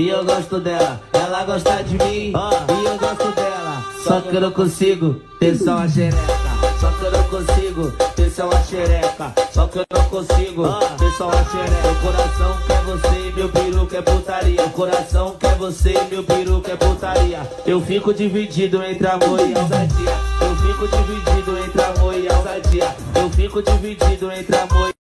e eu gosto dela. Ela gosta de mim, e eu gosto dela. Só que eu não consigo ter só uma xereca. Só que eu não consigo ter só uma xereca. Só que eu não consigo ter só uma xereca. Meu coração quer você e meu peru quer putaria. O coração quer você e meu peru quer putaria. Eu fico dividido entre amor e ousadia. Eu fico dividido entre amor e ousadia. Eu fico dividido entre amor e